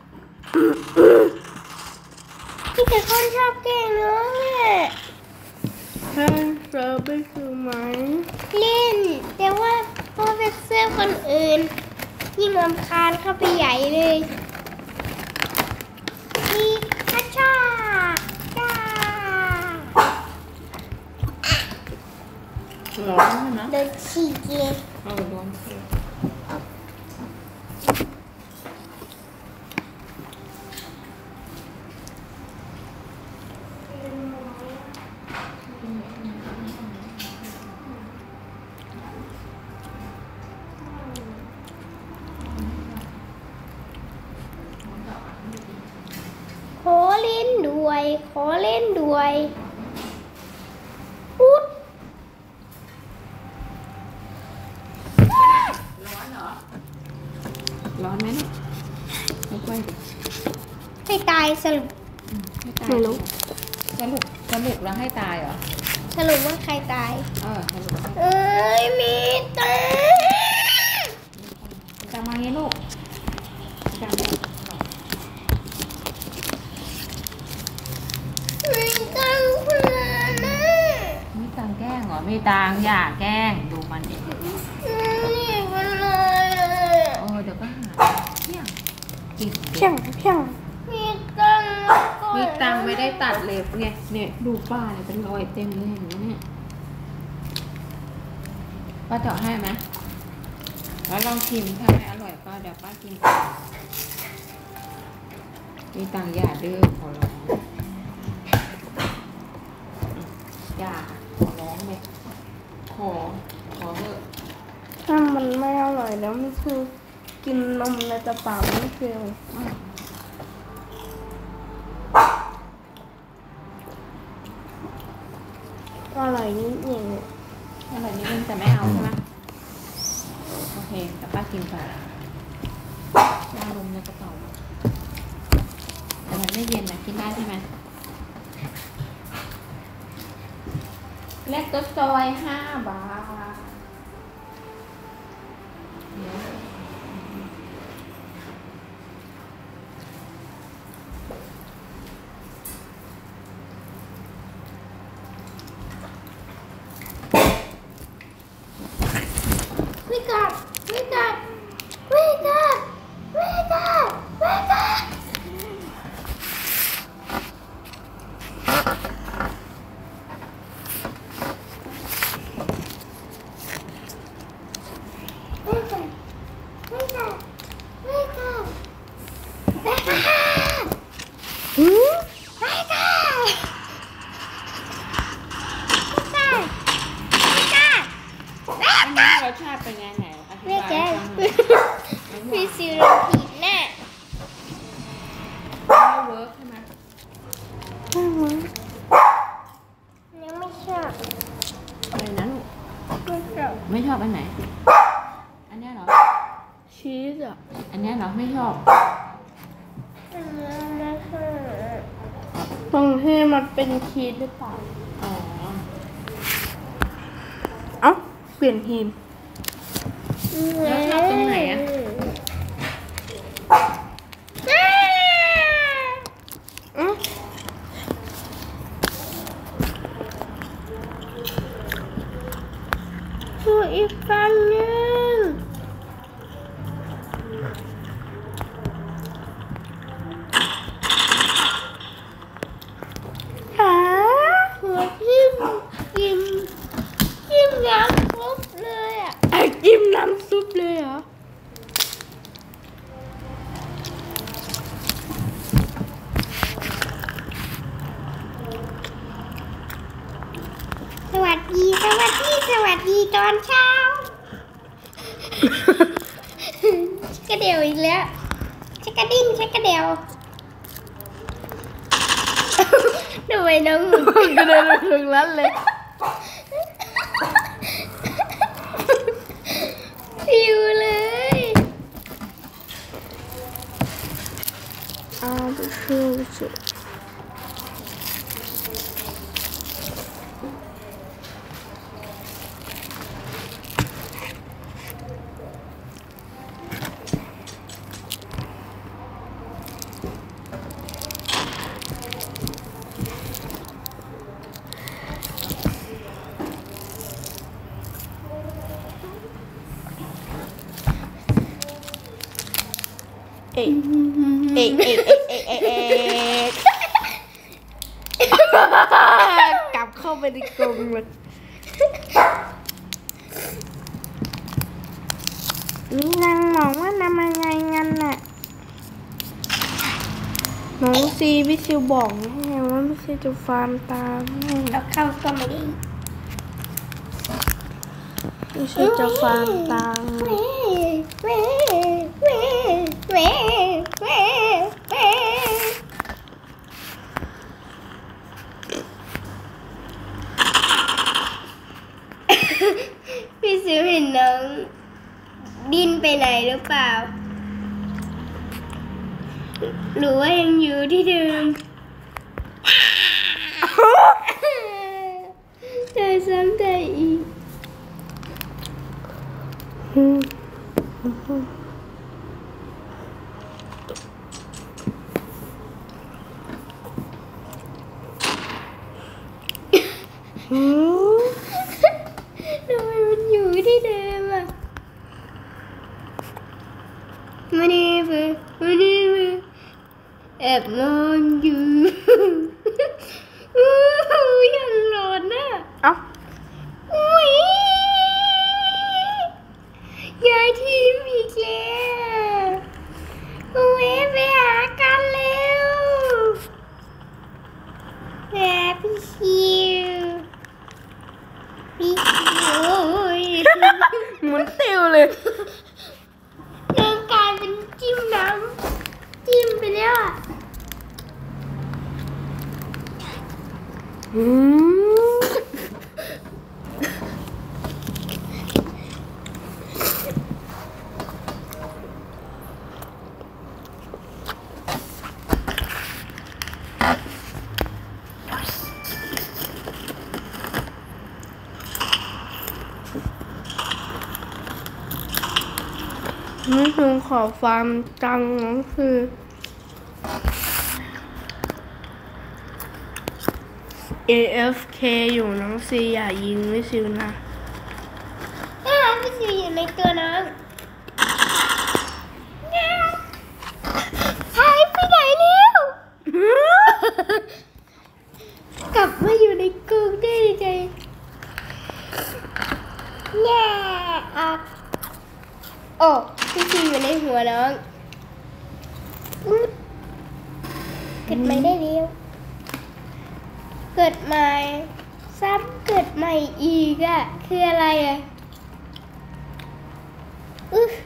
ที่แต่คนชอบแกล้งน้องเนี่ยท่านเราไปสู่ไหมเล่นแต่ว่าพอเป็นเสื้อคนอื่นยิ่งรำคาญเข้าไปใหญ่เลยนี่ข้าชาจ้าร้อนนะโดนฉีกเลยเออโดนฉีกขอเล่นด้วยขอเล่นด้วยพูดร้อนเหรอร้อนไหมเนี่ยไม่ค่อยให้ตายสรุปไม่รู้สรุปสรุปแล้วให้ตายเหรอสรุปว่าใครตายเออสรุปเอ้ยมีตายตังอย่าแกล้งดูมันเองนี่มันเลยเออเดี๋ยวก็หาเพี้ยงกินเพียงเพียงมีตังมีตังไม่ได้ตัดเล็บไงเนี่ยดูป้าเนี่ยเป็นรอยเต็มเลยเห็นไหมเนี่ยป้าเจาะให้ไหมแล้วลองชิมถ้าไม่อร่อยก็เดี๋ยวป้ากินมีตังอย่าดื้อขอร้องอย่าขอร้องเลยขอขอเถอะถ้ามันไม่อร่อยแล้วไม่คือกินนมในกระเป๋าไม่เฟลอร่อยนิดเองอร่อยนิดนึงแต่ไม่เอาใช่ไหมโอเคแต่ป้ากินไปยาลมในกระเป๋าแต่มันไม่เย็นนะกินได้ใช่ไหมเล็กตัวซอยห้าบาทไม่กัดไม่กัดไม่กัดไม่กัดไม่กัดไม่กัดไม่กัดไม่กัดไม่กัดหืมไม่กัดอันนี้รสชาติเป็นไงไหนอธิไม่บายแกให้ฟังหน่อยมีซีโรผิดแน่ไม่เวิร์กใช่ไหมยังไม่ชอบอะไรนะลูกไม่ชอบไม่ชอบอันไหนอันเนี้ยเหรอชีสอ่ะอันเนี้ยเหรอไม่ชอบอันนี้ไม่ชอบตรงที่มันเป็นชีสหรือเปล่าอ๋อเอ้าเปลี่ยนทีมแล้วชอบตรงไหนอ่ะอืมคืออีกฟันหนึ่งหาหัวจิ้มจิ้มจิ้มน้ำซุปเลยอ่ะไอ้จิ้มน้ำซุปเลยเหรอสวัสดี สวัสดี สวัสดีตอนเช้า ชักกระเดียวอีกแล้วชักกระดิ้งชักกระเดียวทำไมน้องหมุนกระเด็นไปถึงร้านเลยฟิวเลยอ้าวไปช่วยสิ เอ๊ะเอ๊ะเอ๊ะเอ๊ะเอ๊ะเอ๊ะเอ๊ะกลับเข้าไปในกรงมันนี่นางมองว่าทำยังไงงั้นน่ะน้องซีพี่ซิวบอกให้ว่าไม่ใช่จะฟาร์มตามให้เราเข้าก็ไม่ได้ไม่ใช่จะฟาร์มตามเว้เว้เว้เว้เว้เว้พี่ซิวเห็นน้องดิ้นไปไหนหรือเปล่าหรือว่ายังอยู่ที่เดิมใจซ้ำใจอีกอืมมาดีเพื่อมาดีเพื่อแอบมองอยู่ยังหลอนน่ะเอ้าอุ้ยยายทีมอีกแล้วอุ้ยไปหากันเร็วแอบพี่ชิวพี่ชิวหมุนติวเลยเดินกลายเป็นจิ้มน้ำจิ้มไปแล้วอ่ะอืมนี่คือขอความจังก็คือ เอ เอฟ เค อยู่น้องซีอย่ายิงไม่ซิวนะอ่าพี่ซิวอยู่ในตัวน้องหายไปไหนแล้วกลับมาอยู่ในกรงได้ยังไงแง่อ่ะโอ้พี่ซิวอยู่ในหัวน้องเกิดใหม่ได้เร็วเกิดใหม่ซ้ำเกิดใหม่อีกอะคืออะไรอะอึ๊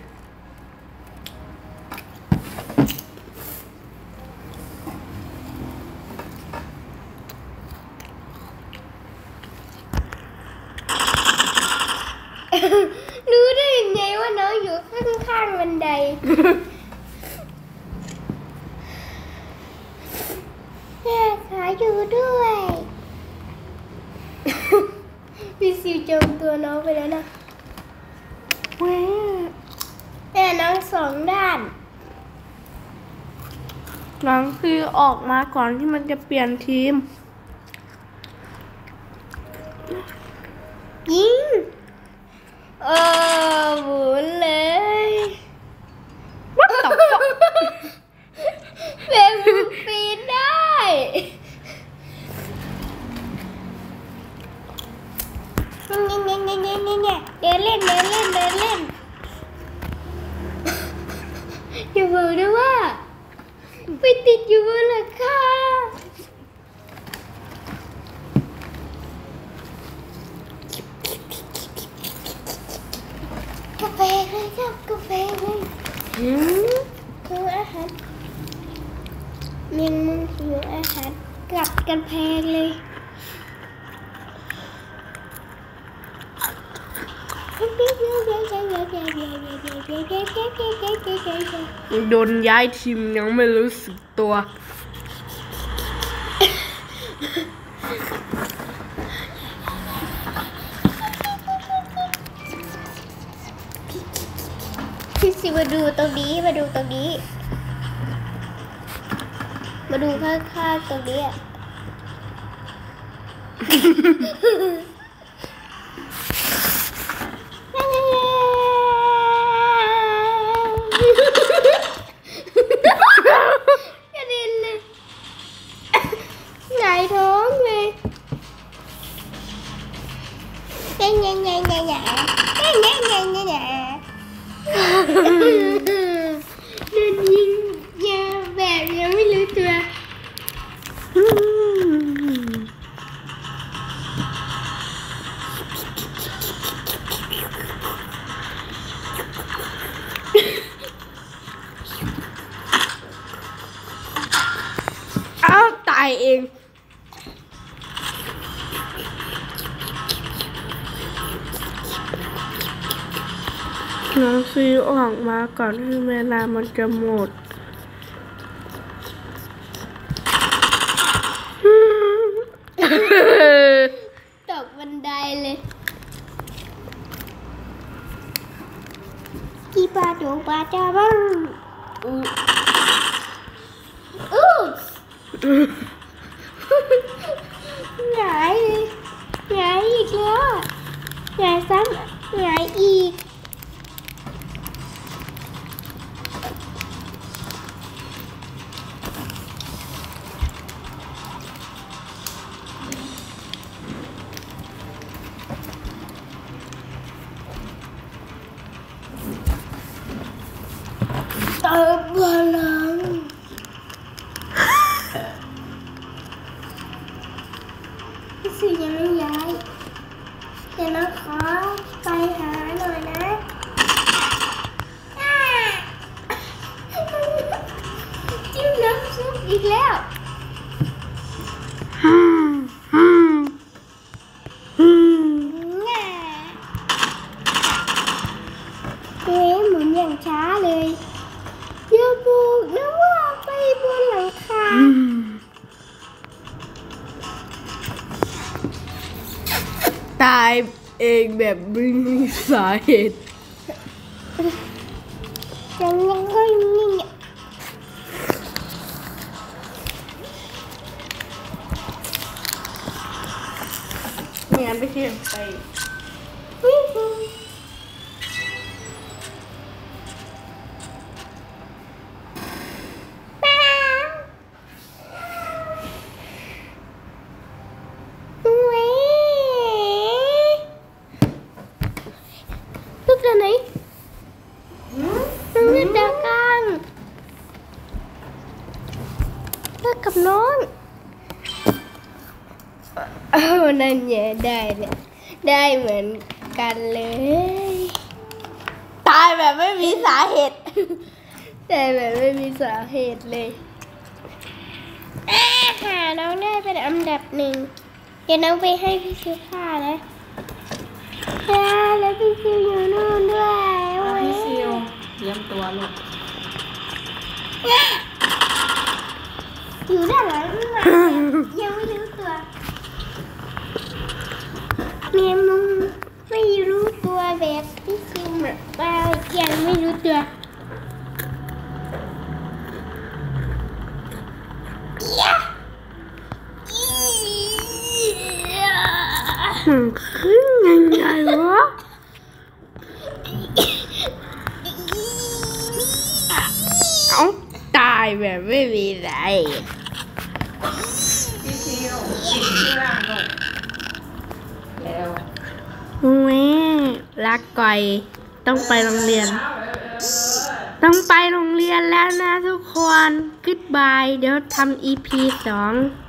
รู้ได้ยังไงว่าน้องอยู่ข้างๆบันไดแม่ขาอยู่ด้วยพี่ซิวจมตัวน้องไปแล้วนะเว้ยแต่น้องสองด้านน้องคือออกมาก่อนที่มันจะเปลี่ยนทีมยิงเออหมุนเลยวัดต่อเป็นปีนได้เนี่ยเนี่ยเนี่ยเนี่ยเนี่ยเดินเล่นเดินเล่นเดินเล่นอย่าบอกนะว่าไปติดอยู่บนหลังคากาแฟเลยเจ้ากาแฟเลยอืมคืออาหารเมียงมุงหิวอาหารกัดกันแพงเลยโดนย้ายทีมยังไม่รู้สึกตัวพี่ซิมาดูตรงนี้มาดูตรงนี้มาดูข้างๆตรงนี้กระเด็นเลยหงายท้องเลยแง่แง่แง่แง่แง่แง่แง่แง่แง่แง่โดนยิงยาแบบยังไม่รู้ตัวอ้าวตายเองน้องซีออกมาก่อนที่เวลามันจะหมดตกบันไดเลยกี่ปลาดูปลาจ้าบ้างอู้หงายเลยหงายอีกแล้วหงายซ้ำหงายอีกติมพลังพี่สิยังไม่ย้ายเดี๋ยวนะขอไปหาหน่อยนะจิ้มน้ำซุปอีกแล้วเฮ้ยหมุนอย่างช้าเลยอย่าบอกนะว่าไปบนหลังคาตายเองแบบไม่มีสาเหตุยังยังก็ยิ่งไม่งั้นไปเที่ยวไปลูกเดินไหนลูกเดินดากางเลิกกับน้องเอ้านั่นแย่ได้เลยได้เหมือนกันเลยตายแบบไม่มีสาเหตุตายแบบไม่มีสาเหตุเลยหาน้องได้เป็นอันดับหนึ่งเดี๋ยวน้องไปให้พี่ซิวฆ่านะแล้วพี่ซิวอยู่นู่นด้วยพี่ซิวเตรียมตัวลูกอยู่ด้านหลังมายังไม่รู้ตัวเมียมึงไม่รู้ตัวแบบพี่ซิวเหมือนว่ายังไม่รู้ตัวขึ้นยังไงวะเอาตายแบบไม่มีอะไรพี่ซิวปิดเครื่องลูกแล้วแม่รักก่อยต้องไปโรงเรียนต้องไปโรงเรียนแล้วนะทุกคน Goodbye เดี๋ยวทำ อี พี สอง